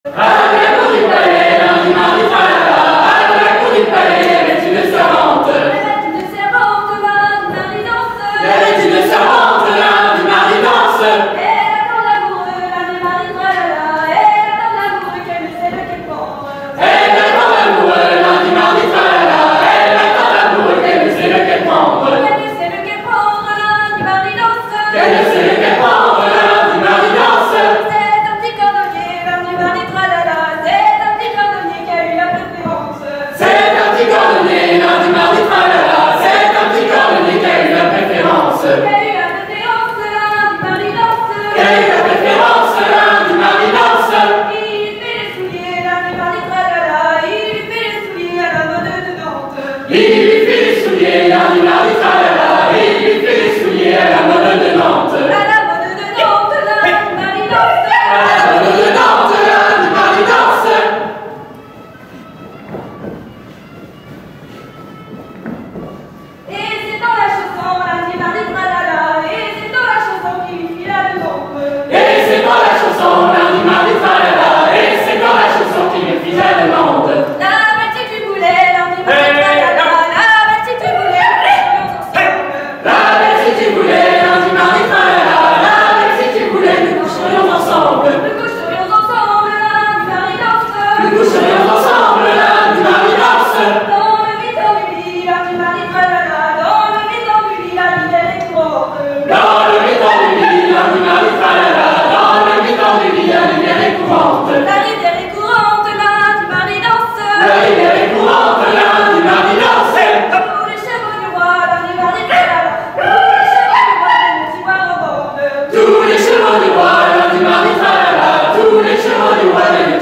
Il lui fait les souliers, lundi, mardi, tralala. Il lui fait les souliers à la mode de Nantes. À la mode de Nantes, lundi, mardi, danse. À la mode de Nantes, lundi, mardi, danse. Et c'est dans la chanson, lundi, mardi, tralala. Et c'est dans la chanson qu'il lui file la demande. Et c'est dans la chanson, lundi, mardi, tralala. Et c'est dans la chanson qu'il lui file la demande. La bâtie du boulet, lundi, mardi, tralala. Nous serions ensemble, lundi, mardi, danse. Dans le mi-temps du lit, lundi, mardi, tralala. Dans le mi-temps du lit, la lumière est courante. Dans le mi-temps du lit, lundi, mardi, tralala. Dans le mi-temps du lit, la lumière est courante. La rivière est courante, lundi, mardi, danse. La rivière est courante, lundi, mardi, danse. Tous les chevaux du roi, lundi, mardi, tralala. Tous les chevaux du roi, Tous les chevaux du roi, lundi, mardi, tralala. Tous les chevaux du roi, lundi,